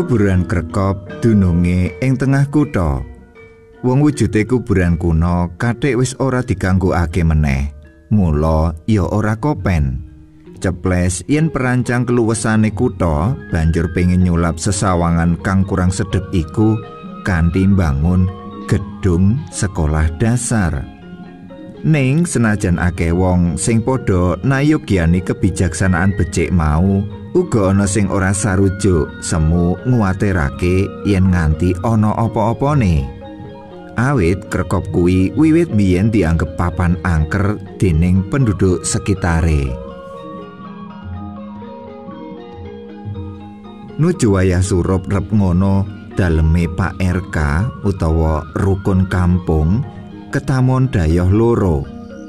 Kuburan Krekop dununge ing tengah kutha. Wong wujude kuburan kuno kathik wis ora diganggokake meneh. Mula ya ora kopen. Ceples yen perancang keluwesane kutha banjur pengin nyulap sesawangan kang kurang sedhep iku kanthi mbangun gedung sekolah dasar. Ning senajan akeh wong sing padha nayogyani kebijaksanaan becik mau, uga ana sing ora sarujuk semu nguwatirake yen nganti ana apa-apane. Awit Krekop kuwi wiwit biyen dianggep papan angker dening penduduk sekitare. Nuju wayah surup rep ngono, daleme Pak RK utawa rukun kampung ketamon dayoh loro.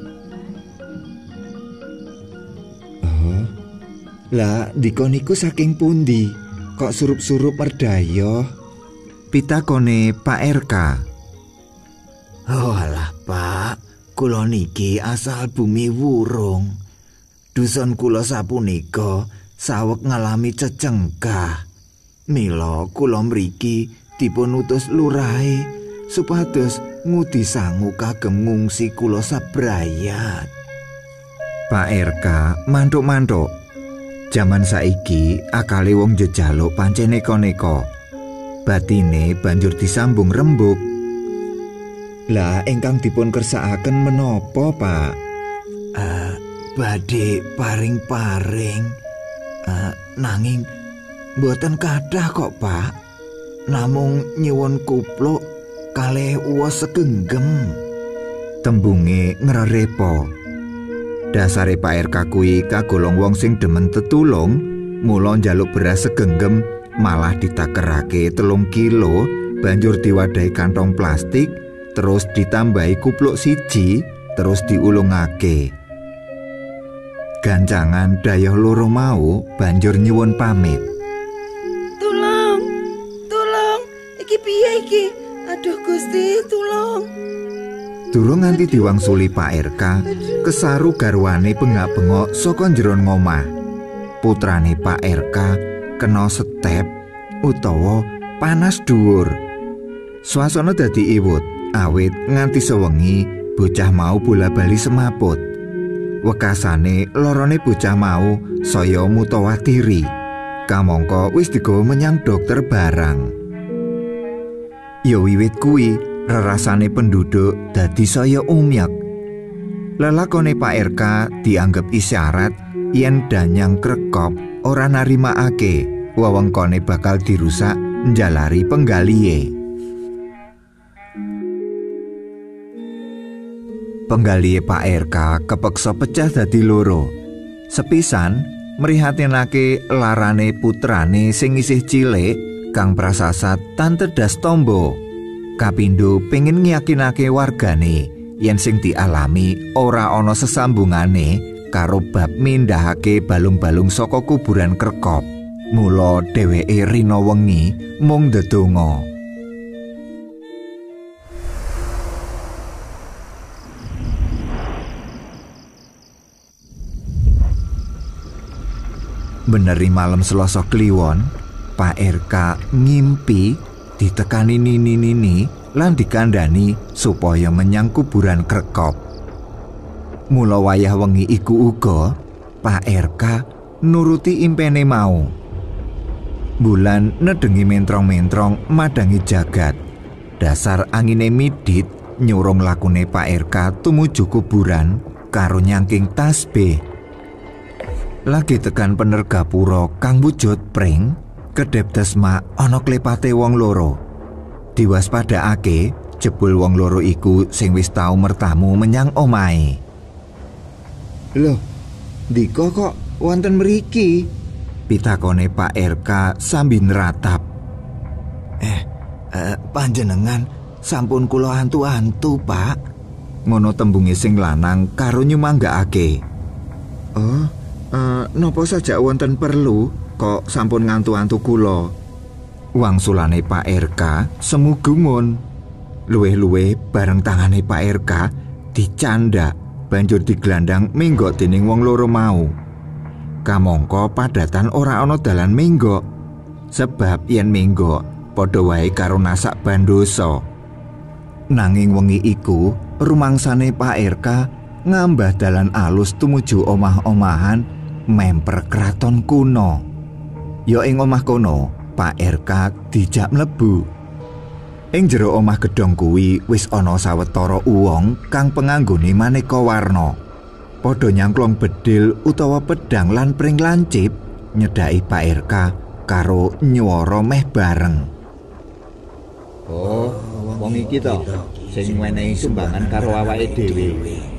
Lah dikon iku saking pundi? Kok surup-surup merdayoh? Pitakone Pak RK. Oh alah Pak, kula niki asal bumi Wurung. Dusun kula sapunika saweg ngalami cecengkah. Mila kula mriki dipun utus lurahe supados ngudi sangu kagem ngungsi kula sabrayat. Pak RK mantuk-mantuk. Jaman saiki akale wong jejaluk pancen neka-neka. Batine banjur disambung rembug. Lah ingkang dipun kersakaken menapa, Pak? Badhe paring-paring. Nanging mboten kathah kok, Pak. Namung nyuwun kupluk kalih uwas segenggem. Tembunge ngrerepa. Dasare Pak RK kuwi kagolong wong sing demen tetulung, mula njaluk beras segenggem malah ditakerake 3 kilo, banjur diwadahi kantong plastik, terus ditambahi kupluk siji, terus diulungake. Gancangan dayoh loro mau banjur nyuwun pamit. Tulung, iki piye iki? Aduh Gusti, tulung. Durung nganti diwangsuli Pak RK, kesaru garwane bengak-bengok saka njero ngomah. Putrane Pak RK kena setep utawa panas dhuwur. Swasana dadi iwut, awit nganti sewengi bocah mau bola-bali semaput. Wekasane lorone bocah mau saya mutawatiri. Kamangka wis digawa menyang dokter barang. Ya wiwit kuwi rerasane penduduk dadi saya umyak. Lelakone Pak RK dianggep isyarat yen Danyang Krekop ora narimakake wewengkone bakal dirusak njalari penggalihe. Penggalihe Pak RK kepeksa pecah dadi loro. Sepisan mrihatinake larane putrane sing isih cilik kang prasasat Tantedas Tombo. Kapindho pengin ngiyakinake wargane yen sing dialami ora ana sesambungane karo bab mindhahake balung-balung saka kuburan Krekop. Mula dheweke rina wengi mung ndedonga. Beneri malam Selasa Kliwon, Pak RK ngimpi ditekani nini-nini lan dikandani supaya menyang kuburan Krekop. Mula wayah wengi iku uga Pak RK nuruti impene mau. Bulan nedengi mentrong-mentrong madangi jagat. Dasar angine midit nyurung lakune Pak RK tumuju kuburan karo nyangking tasbih. Lagi tekan penergapura kang wujud pring, kedep desma ana klepate wong loro. Diwaspadakake jebul wong loro iku sing wis tau mertamu menyang omahe. Loh, ndika kok wonten mriki? Pitakone Pak RK sambil neratap. Panjenengan sampun kula antu-antu, Pak. Ngono tembunge sing lanang karo nyumanggakake. Napa sajak wonten perlu kok sampun ngantu-antu kula? Wangsulane Pak RK semu gumun. Luwih-luwih bareng tangane Pak RK dicandak banjur diglandang menggok dening wong loro mau. Kamangka padatan ora ana dalan menggok. sebab yen minggo padha wae karo nasak bandosa. Nanging wengi iku rumangsane Pak RK ngambah dalan alus tumuju omah-omahan memper kraton kuno. Ya ing omah kono Pak RK dijak mlebu. Ing jero omah gedhong kuwi wis ana sawetara uwong kang penganggone maneka warna. Padha nyangklong bedil utawa pedhang lan pring lancip nyedhaki Pak RK karo nyuwara meh bareng. Oh, wong iki to sing menehi sumbangan karo awake dhewe.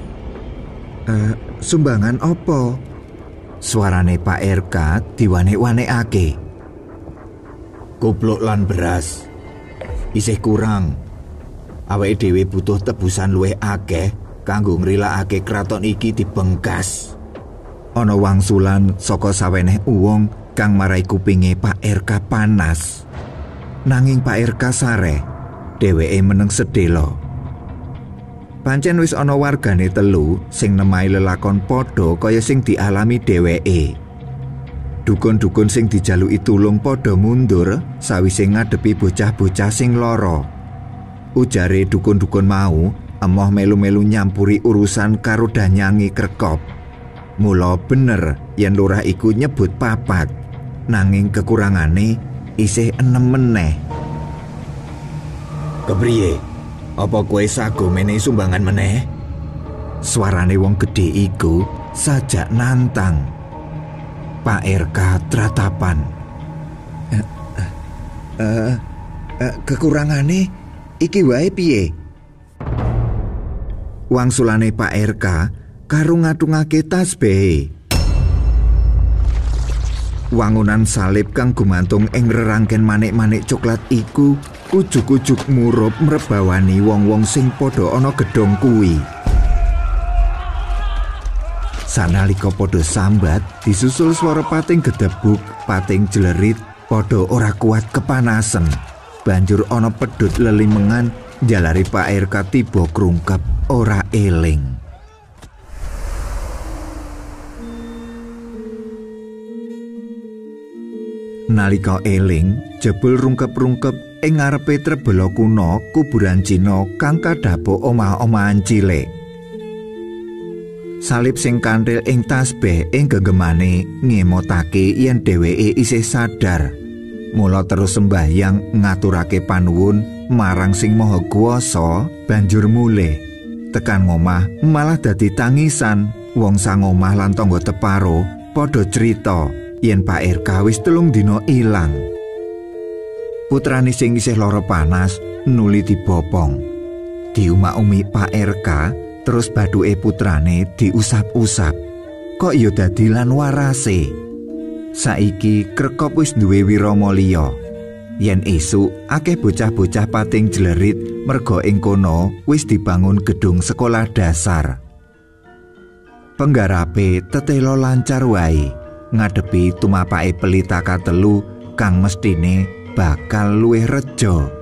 Sumbangan apa? Suarane Pak RK diwane-wanekake. Goblok lan beras. Isih kurang. Awake dhewe butuh tebusan luwih akeh kanggo ngrilakake kraton iki dibengkas. Ana wangsulan saka saweneh uwong kang marai kupinge Pak RK panas. Nanging Pak RK sareh, dheweke meneng sedhela. Pancen wis ana wargane telu sing nemahi lelakon padha kaya sing dialami dheweke. Dukun-dukun sing dijaluki tulung padha mundur sawise ngadepi bocah-bocah sing lara. Ujare dukun-dukun mau emoh melu-melu nyampuri urusan karo danyangi krekop. Mula bener yen lurah iku nyebut 4, nanging kekurangane isih 6 meneh. Kepriye? Apa kowe sago menehi sumbangan meneh? Suarane wong gedhe iku sajak nantang. Pak RK tratapan. Kekurangane iki wae piye? Wangsulane Pak RK karo ngatungake tasbih. Wangunan salib kang gumantung ing rerangken manik-manik coklat iku ujug-ujug murup mrebawani wong-wong sing padha ana gedhong kuwi. Sanalika padha sambat disusul swara pating gedebuk, pating jlerit padha ora kuat kepanasen. Banjur ana pedhut lelimengan jalari Pak RK tiba krungkep ora eling. Nalika eling, jebul rungkep-rungkep ing ngarepe Trebela kuno kuburan Cina kang kadhapuk omah-omahan cilik. Salib sing kanthil ing tasbih ing gegemane ngemotake yen dheweke isih sadar. Mula terus sembahyang ngaturake panuwun marang Sing Maha Kuwasa, banjur mulih. Tekan ngomah malah dadi tangisan. Wong sang omah lan tangga teparo padha crita yen Pak RK wis 3 dina ilang. Putrane sing isih lara panas nuli dibopong. Diumak-umi Pak RK, terus bathuke putrane diusap-usap. Kok ya dadi lan warase. Saiki krekop wis duwe wirama liya. Yen esuk akeh bocah-bocah pating jlerit merga ing kono wis dibangun gedung sekolah dasar. Penggarape tetelo lancar wae ngadepi tumapake pelita katelu kang mestine bakal luwih reja.